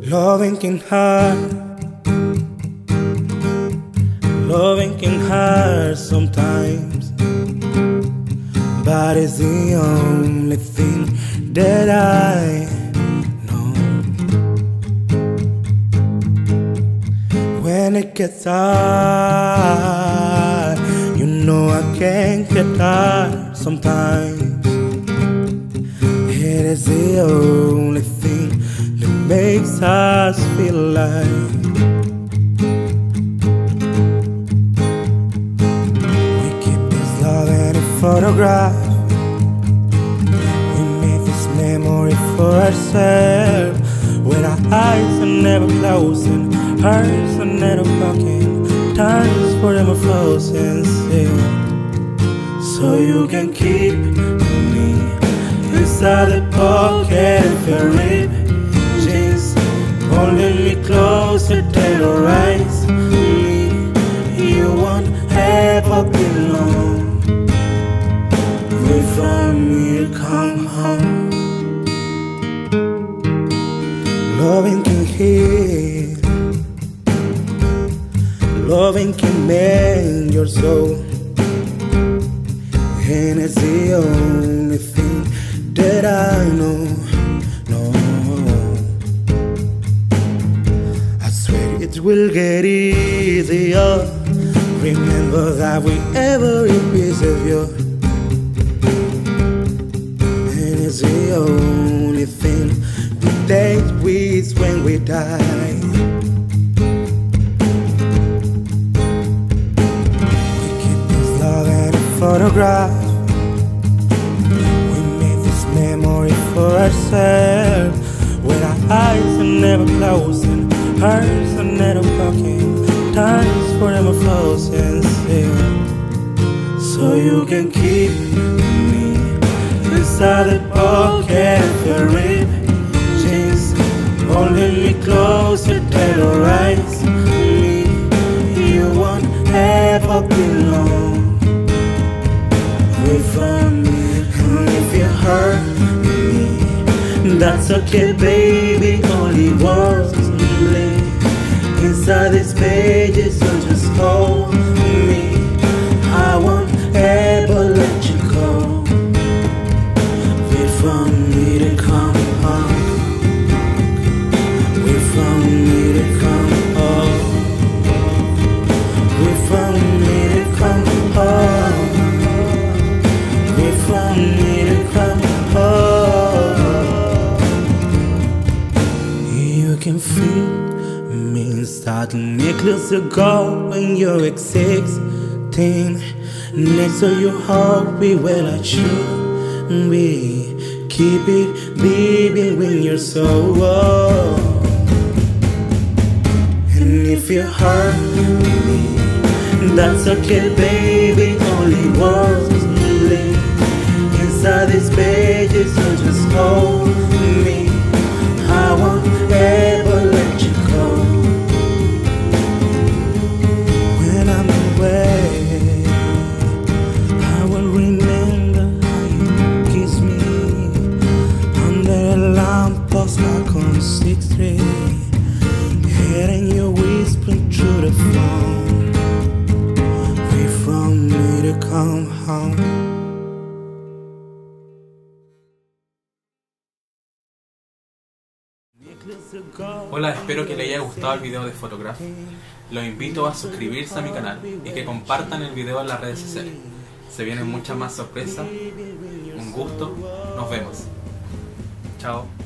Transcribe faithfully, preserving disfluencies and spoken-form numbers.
Loving can hurt, loving can hurt sometimes, but it's the only thing that I know. When it gets hard, you know I can't get hard sometimes. It is the only thing that makes us feel alive. We keep this love in a photograph. We made this memory for ourselves, with our eyes are never closing, hearts are never broken, times forever frozen still. So you can keep me inside the pocket of your rib jeans, holding me closer to the rise. You won't ever be alone. Wait for me to come home. Loving can heal, loving can mend your soul, and it's the only thing that I know, no. I swear it will get easier. Remember that with every piece of you, and it's the only thing we take with when we die. We keep this love in a photograph. Memory for ourselves, with our eyes are never closing, hearts are never broken, times forever frozen still. So you can keep me inside the pocket of your rib jeans, holding me closer to the rise. You won't ever be alone. Wait for me. If you hurt me, that's okay, baby. Only words live inside these pages, so just hold me. I won't ever let you go. Wait for me to come home. Wait for me to come home. Wait for me to come home. Wait for me to come home. You can feel me starting me close to go when you're like sixteen. Next to your heart, we will I should be. Keep it beating when you're so old. And if you hurt me, that's okay, baby. Only words live inside these pages, so just hold me. I won't ever let you go. When I'm away, I will remember how you kissed me under a lamppost back on sixth street, hearing you whispering through the phone. Wait for me to come home. Hola, espero que les haya gustado el video de Photograph. Los invito a suscribirse a mi canal y que compartan el video en las redes sociales. Se vienen muchas más sorpresas. Un gusto. Nos vemos. Chao.